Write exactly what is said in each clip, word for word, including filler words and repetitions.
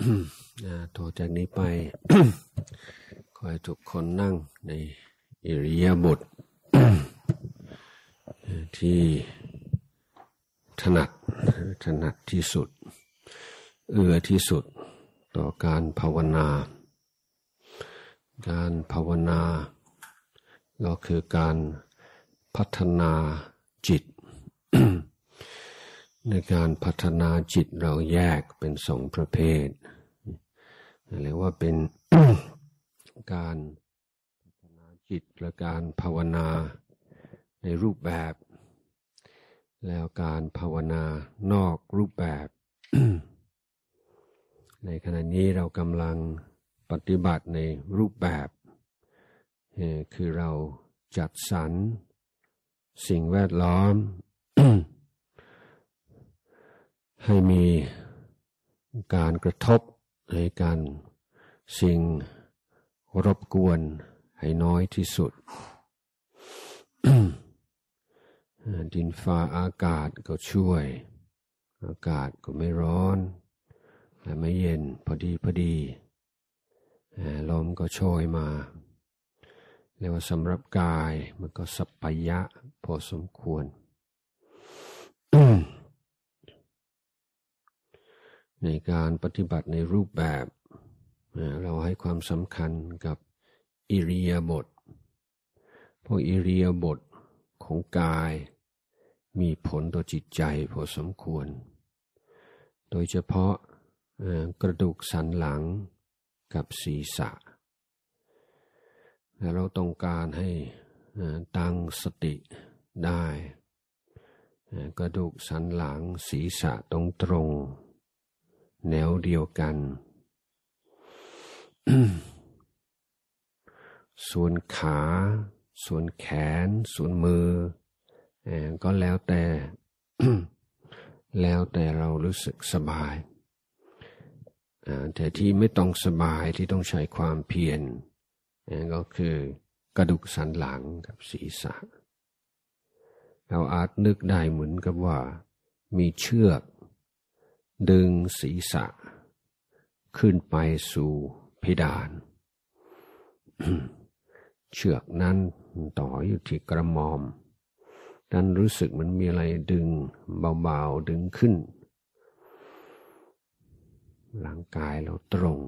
ต่อจากนี้ไป ขอให้ทุกคนนั่งในอิริยาบถ ที่ถนัดถนัดที่สุดเอื้อที่สุดต่อการภาวนาการภาวนาก็คือการพัฒนาจิต ในการพัฒนาจิตเราแยกเป็นสองประเภทเรียกว่าเป็น การพัฒนาจิตและการภาวนนาในรูปแบบแล้วการภาวนานอกรูปแบบ ในขณะนี้เรากำลังปฏิบัติในรูปแบบคือเราจัดสรรสิ่งแวดล้อม ให้มีการกระทบในการสิ่งรบกวนให้น้อยที่สุด ดินฟ้าอากาศก็ช่วยอากาศก็ไม่ร้อนและไม่เย็นพอดีพอดีลมก็โชยมาเรียกว่าสำหรับกายมันก็สัปปายะพอสมควร ในการปฏิบัติในรูปแบบเราให้ความสำคัญกับอิริยาบถเพราะอิริยาบถของกายมีผลต่อจิตใจพอสมควรโดยเฉพาะกระดูกสันหลังกับศีรษะและเราต้องการให้ตั้งสติได้กระดูกสันหลังศีรษะตรงตรงแนวเดียวกัน ส่วนขาส่วนแขนส่วนมือก็แล้วแต่ แล้วแต่เรารู้สึกสบายแต่ที่ไม่ต้องสบายที่ต้องใช้ความเพียรก็คือกระดูกสันหลังกับศีรษะเราอาจนึกได้เหมือนกับว่ามีเชือกดึงศีรษะขึ้นไปสู่เพดาน เชือกนั้นต่ออยู่ที่กระหม่อมดันรู้สึกมันมีอะไรดึงเบาๆดึงขึ้นร่างกายเราตรง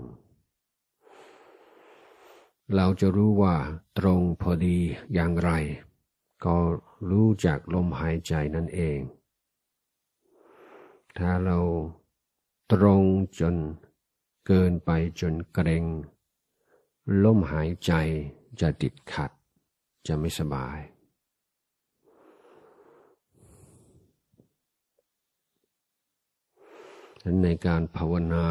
เราจะรู้ว่าตรงพอดีอย่างไรก็รู้จากลมหายใจนั่นเองถ้าเราตรงจนเกินไปจนเกร็งลมหายใจจะติดขัดจะไม่สบายในการภาวนา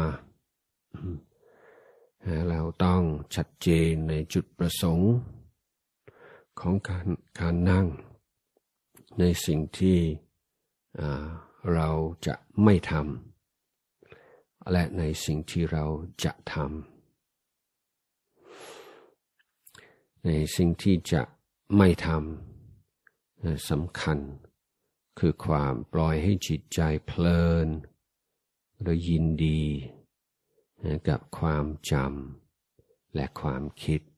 เราต้องชัดเจนในจุดประสงค์ของการการนั่งในสิ่งที่เราจะไม่ทำและในสิ่งที่เราจะทำในสิ่งที่จะไม่ทำสำคัญคือความปล่อยให้จิตใจเพลินหรือยินดีกับความจำและความคิด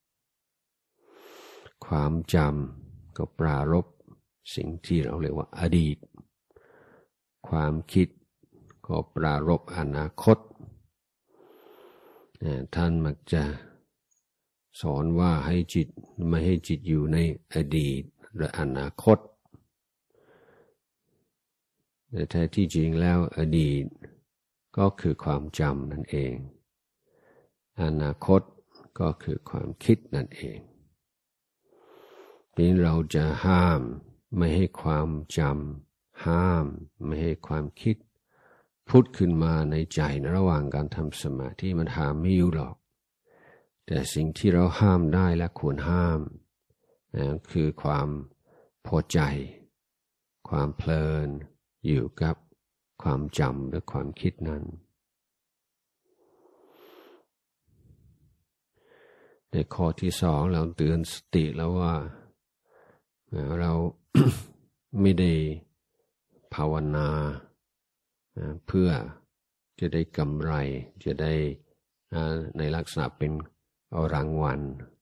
ความจำก็ปรารภสิ่งที่เราเรียกว่าอดีตความคิดก็ปรารภอนาคตท่านมักจะสอนว่าให้จิตไม่ให้จิตอยู่ในอดีตหรืออนาคตแต่แท้ที่จริงแล้วอดีตก็คือความจำนั่นเองอนาคตก็คือความคิดนั่นเองนี่เราจะห้ามไม่ให้ความจำห้ามไม่ให้ความคิดพุทธขึ้นมาในใจในระหว่างการทำสมาธิมันห้ามไม่อยู่หรอกแต่สิ่งที่เราห้ามได้และควรห้ามคือความพอใจความเพลินอยู่กับความจำและความคิดนั้นในข้อที่สองเราเตือนสติแล้วว่าเรา ไม่ได้ภาวนาเพื่อจะได้กำไรจะได้ในลักษณะเป็นรางวัล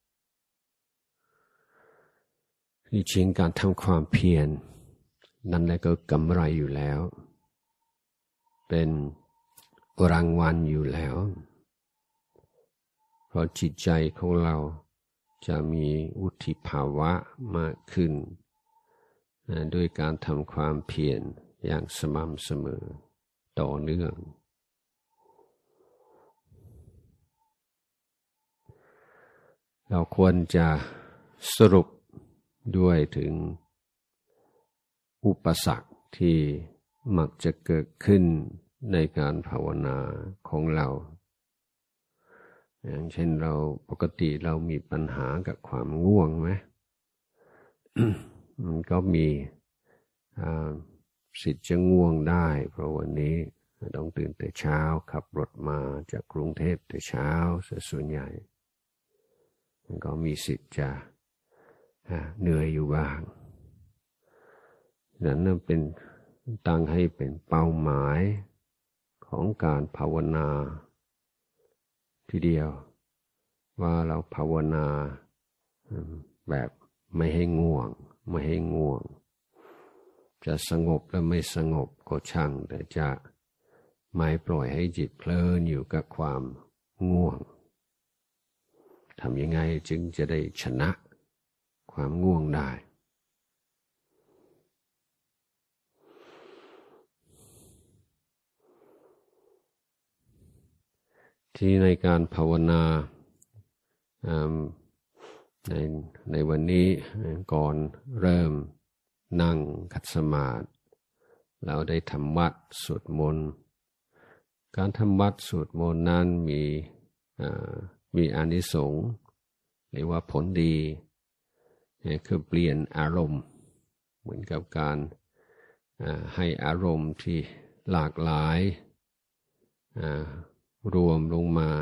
ที่จริงการทำความเพียรนั่นแหละก็กำไรอยู่แล้วเป็นรางวัลอยู่แล้วเพราะจิตใจของเราจะมีวุฒิภาวะมากขึ้นด้วยการทำความเพียรอย่างสม่ำเสมอต่อเนื่องเราควรจะสรุปด้วยถึงอุปสรรคที่มักจะเกิดขึ้นในการภาวนาของเราอย่างเช่นเราปกติเรามีปัญหากับความง่วงไหม มันก็มีสิทธิ์จะง่วงได้เพราะวันนี้ต้องตื่นแต่เช้าขับรถมาจากกรุงเทพแต่เช้าส่วนใหญ่มันก็มีสิทธิ์จะเหนื่อยอยู่บ้างนั้นนั่นเป็นตั้งให้เป็นเป้าหมายของการภาวนาทีเดียวว่าเราภาวนาแบบไม่ให้ง่วงไม่ให้ง่วงจะสงบและไม่สงบก็ช่างแต่จะไม่ปล่อยให้จิตเพลินอยู่กับความง่วงทำยังไงจึงจะได้ชนะความง่วงได้ที่ในการภาวนาในในวันนี้ก่อนเริ่มนั่งขัดสมาธิเราได้ทำวัดสวดมนต์การทำวัดสวดมนต์นั้นมีมีอานิสงส์หรือว่าผลดีคือเปลี่ยนอารมณ์เหมือนกับการให้อารมณ์ที่หลากหลายรวมลงมา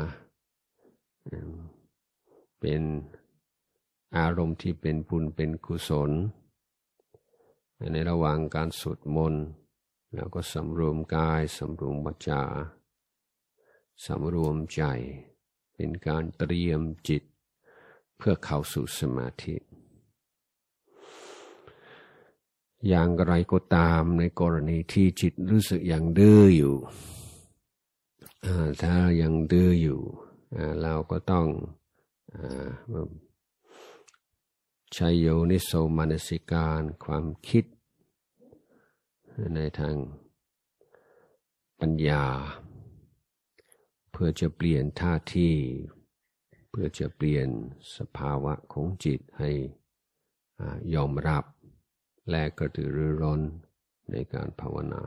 เป็นอารมณ์ที่เป็นบุญเป็นกุศลในระหว่างการสวดมนต์เราก็สำรวมกายสำรวมวาจาสำรวมใจเป็นการเตรียมจิตเพื่อเข้าสู่สมาธิอย่างไรก็ตามในกรณีที่จิตรู้สึกยังดื้ออยู่ถ้ายังดื้ออยู่เราก็ต้องใช้โยนิโสมนสิการความคิดในทางปัญญาเพื่อจะเปลี่ยนท่าทีเพื่อจะเปลี่ยนสภาวะของจิตให้ยอมรับและกระตือรือร้นในการภาวนา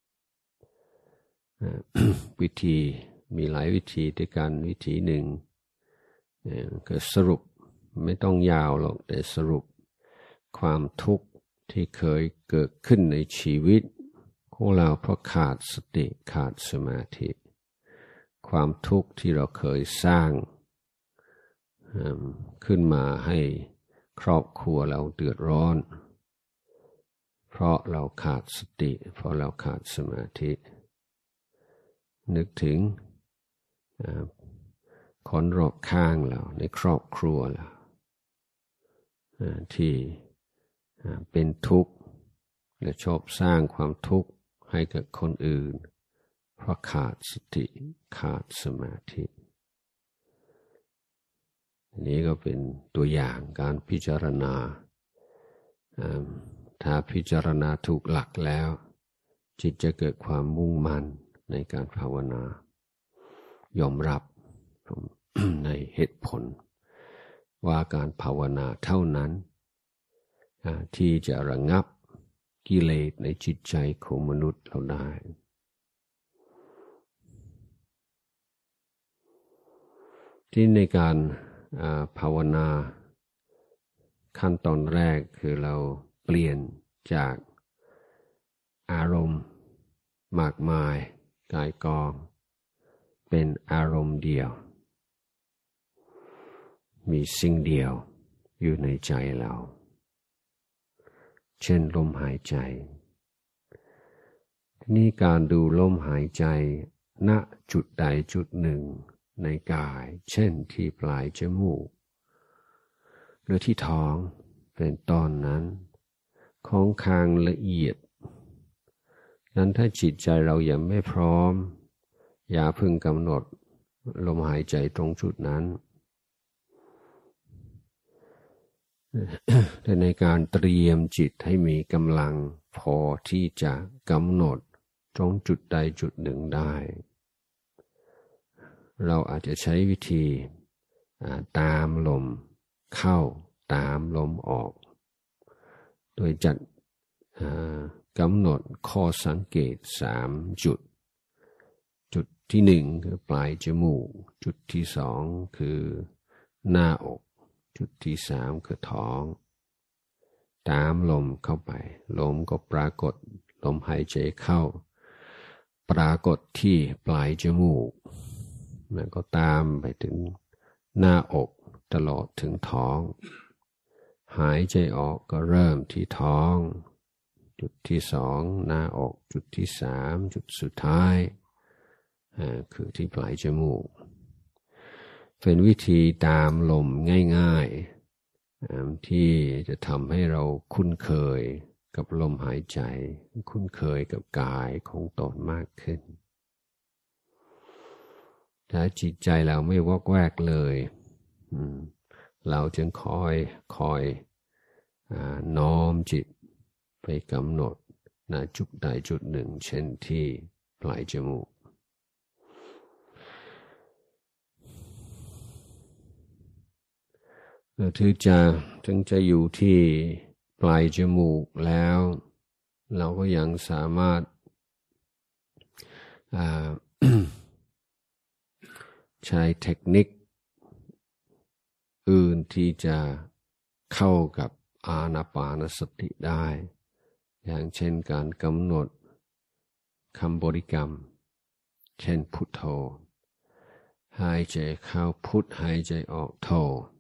วิธีมีหลายวิธีด้วยกันวิธีหนึ่งก็สรุปไม่ต้องยาวหรอกแต่สรุปความทุกข์ที่เคยเกิดขึ้นในชีวิตของเราเพราะขาดสติขาดสมาธิความทุกข์ที่เราเคยสร้างขึ้นมาให้ครอบครัวเราเดือดร้อนเพราะเราขาดสติเพราะเราขาดสมาธินึกถึงคนรอบข้างเราในครอบครัวเราที่เป็นทุกข์และชอบสร้างความทุกข์ให้กับคนอื่นเพราะขาดสติขาดสมาธิอันนี้ก็เป็นตัวอย่างการพิจารณาถ้าพิจารณาถูกหลักแล้วจิตจะเกิดความมุ่งมั่นในการภาวนายอมรับในเหตุผลว่าการภาวนาเท่านั้นที่จะระงับกิเลสในจิตใจของมนุษย์เราได้ที่ในการภาวนาขั้นตอนแรกคือเราเปลี่ยนจากอารมณ์มากมายกายกองเป็นอารมณ์เดียวมีสิ่งเดียวอยู่ในใจเราเช่นลมหายใจนี่การดูลมหายใจณจุดใดจุดหนึ่งในกายเช่นที่ปลายจมูกหรือที่ท้องเป็นต้นนั้นของคางละเอียดนั้นถ้าจิตใจเรายังไม่พร้อมอย่าพึงกำหนดลมหายใจตรงจุดนั้นแต่ในการเตรียมจิตให้มีกำลังพอที่จะกำหนดตรงจุดใดจุดหนึ่งได้เราอาจจะใช้วิธีตามลมเข้าตามลมออกโดยจัดกำหนดข้อสังเกตสามจุดจุดที่หนึ่งคือปลายจมูกจุดที่สองคือหน้าอกจุดที่สามคือท้องตามลมเข้าไปลมก็ปรากฏลมหายใจเข้าปรากฏที่ปลายจมูกแล้วก็ตามไปถึงหน้าอกตลอดถึงท้องหายใจออกก็เริ่มที่ท้องจุดที่สองหน้าอกจุดที่สามจุดสุดท้ายคือที่ปลายจมูกเป็นวิธีตามลมง่ายๆที่จะทำให้เราคุ้นเคยกับลมหายใจคุ้นเคยกับกายของตนมากขึ้นถ้าจิตใจเราไม่วอกแวกเลยเราจึงคอยคอยน้อมจิตไปกำหนดณจุดใดจุดหนึ่งเช่นที่ปลายจมูกถึงจะถึงจะอยู่ที่ปลายจมูกแล้วเราก็ยังสามารถ ใช้เทคนิคอื่นที่จะเข้ากับอานาปานสติได้อย่างเช่นการกำหนดคำบริกรรมเช่นพุทโธหายใจเข้าพุทหายใจออกโธ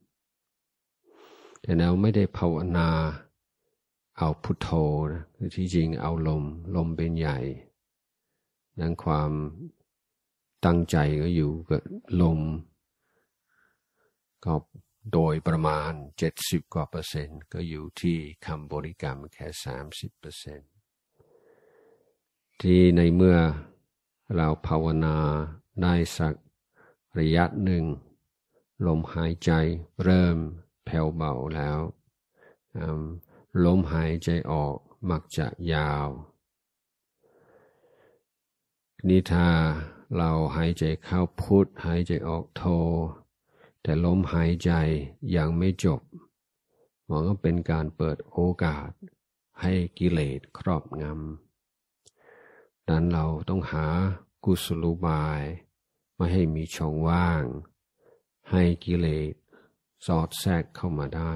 แต่เราไม่ได้ภาวนาเอาพุทโธนะคือที่จริงเอาลมลมเป็นใหญ่ดังความตั้งใจก็อยู่กับลมก็โดยประมาณเจ็ดสิบกว่าเปอร์เซ็นต์ก็อยู่ที่คำบริกรรมแค่สามสิบเปอร์เซ็นต์ที่ในเมื่อเราภาวนาได้สักระยะหนึ่งลมหายใจเริ่มแผ่วเบาแล้วลมหายใจออกมักจะยาวนี่ถ้าเราหายใจเข้าพุทหายใจออกโธแต่ลมหายใจยังไม่จบมันก็เป็นการเปิดโอกาสให้กิเลสครอบงำดังนั้นเราต้องหากุศโลบายไม่ให้มีช่องว่างให้กิเลสสอดแทรกเข้ามาได้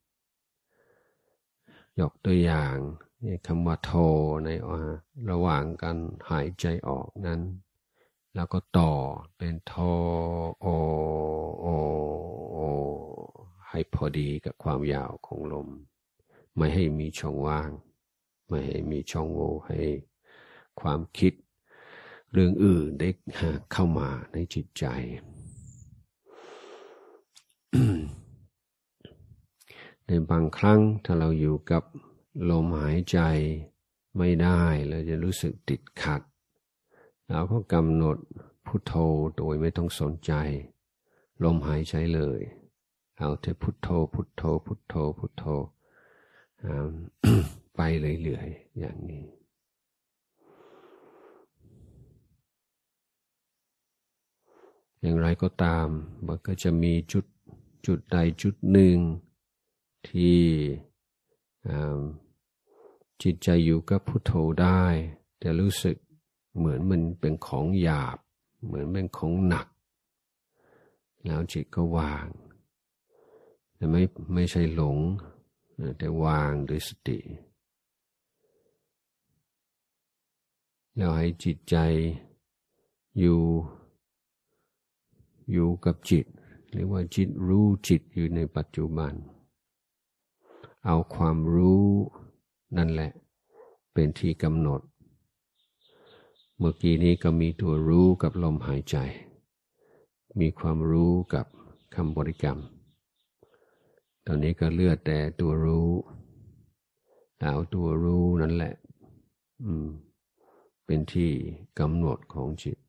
ยกตัวอย่างคำว่าโธในระหว่างการหายใจออกนั้นแล้วก็ต่อเป็นโธโอโอโอให้พอดีกับความยาวของลมไม่ให้มีช่องว่างไม่ให้มีช่องโหว่ให้ความคิดเรื่องอื่นได้เข้ามาในจิตใจ ในบางครั้งถ้าเราอยู่กับลมหายใจไม่ได้เราจะรู้สึกติดขัดเราก็กำหนดพุทโธโดยไม่ต้องสนใจลมหายใจเลยเอาแต่พุทโธพุทโธพุทโธพุทโธ ไปเรื่อยๆอย่างนี้อย่างไรก็ตามมันก็จะมีจุดจุดใดจุดหนึ่งที่จิตใจอยู่กับพุทโธได้แต่รู้สึกเหมือนมันเป็นของหยาบเหมือนเป็นของหนักแล้วจิตก็วางแต่ไม่ไม่ใช่หลงแต่วางด้วยสติแล้วให้จิตใจอยู่อยู่กับจิตเรียกว่าจิตรู้จิตอยู่ในปัจจุบันเอาความรู้นั่นแหละเป็นที่กำหนดเมื่อกี้นี้ก็มีตัวรู้กับลมหายใจมีความรู้กับคำบริกรรมตอนนี้ก็เลือกแต่ตัวรู้เอาตัวรู้นั่นแหละอืมเป็นที่กำหนดของจิต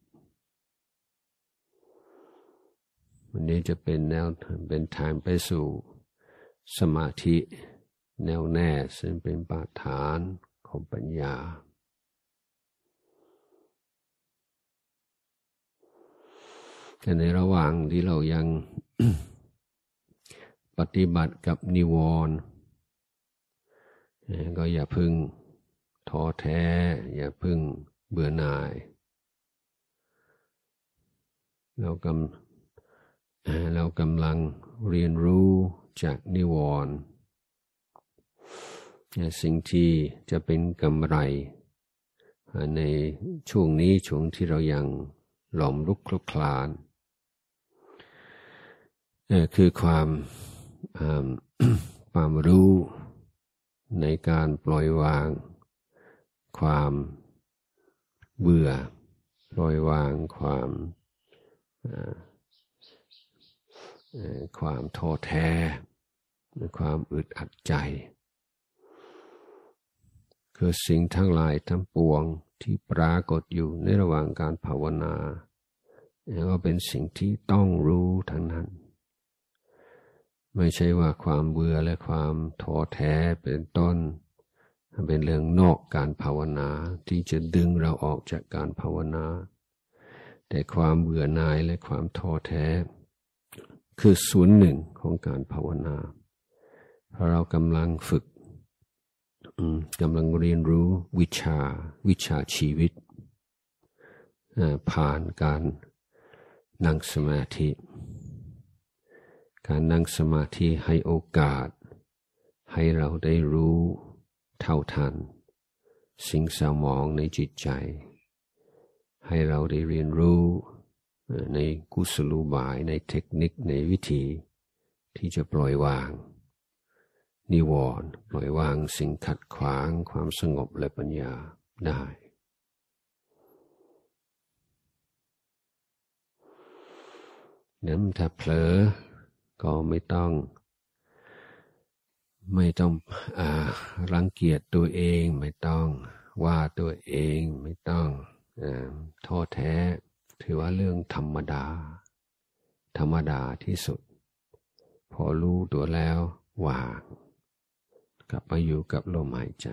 วันนี้จะเป็นแนวเป็นทางไปสู่สมาธิแนวแน่ซึ่งเป็นบาดฐานของปัญญาแต่ในระหว่างที่เรายัง ปฏิบัติกับนิวรณ์ก็อย่าพึ่งท้อแท้อย่าพึ่งเบื่อหน่ายเรากำเรากำลังเรียนรู้จากนิวรณ์สิ่งที่จะเป็นกำไรในช่วงนี้ช่วงที่เรายังหลอมลุกคลุกคลานคือความความรู้ในการปล่อยวางความเบื่อปล่อยวางความความท้อแท้ความอึดอัดใจคือสิ่งทั้งหลายทั้งปวงที่ปรากฏอยู่ในระหว่างการภาวนาก็เป็นสิ่งที่ต้องรู้ทั้งนั้นไม่ใช่ว่าความเบื่อและความท้อแท้เป็นต้นเป็นเรื่องนอกการภาวนาที่จะดึงเราออกจากการภาวนาแต่ความเบื่อหน่ายและความท้อแท้คือส่วนหนึ่งของการภาวนาเพราะเรากำลังฝึกกำลังเรียนรู้วิชาวิชาชีวิตผ่านการนั่งสมาธิการนั่งสมาธิให้โอกาสให้เราได้รู้เท่าทันสิ่งเศร้าหมองในจิตใจให้เราได้เรียนรู้ในกุศโลบายในเทคนิคในวิธีที่จะปล่อยวางนิวรณ์ปล่อยวางสิ่งขัดขวางความสงบและปัญญาได้นั้นถ้าเผลอก็ไม่ต้องไม่ต้องอ่ารังเกียจตัวเองไม่ต้องว่าตัวเองไม่ต้องอ่าท้อแท้ถือว่าเรื่องธรรมดาธรรมดาที่สุดพอรู้ตัวแล้ววางกลับมาอยู่กับลมหายใจ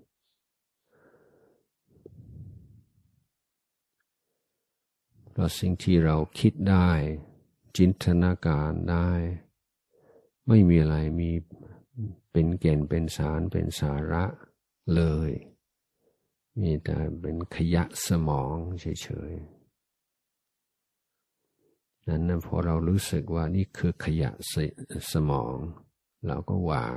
เพราะสิ่งที่เราคิดได้จินตนาการได้ไม่มีอะไรมีเป็นแก่นเป็นสารเป็นสาระเลยมีแต่เป็นขยะสมองเฉยๆนั้นนะพอเรารู้สึกว่านี่คือขยะสมองเราก็วาง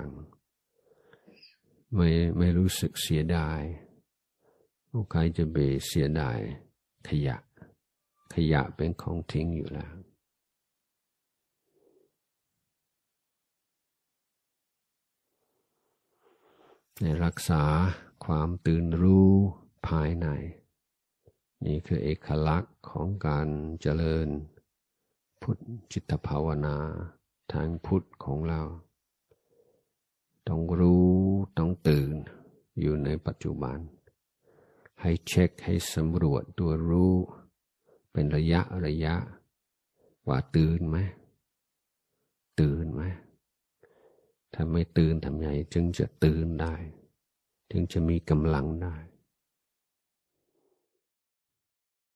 ไม่ไม่รู้สึกเสียดายใครจะไปเสียดายขยะขยะเป็นของทิ้งอยู่แล้วในรักษาความตื่นรู้ภายในนี่คือเอกลักษณ์ของการเจริญพุทธจิตภาวนาทางพุทธของเราต้องรู้ต้องตื่นอยู่ในปัจจุบันให้เช็คให้สำรวจตัวรู้เป็นระยะระยะว่าตื่นไหมตื่นไหมถ้าไม่ตื่นทำไงจึงจะตื่นได้ถึงจะมีกำลังได้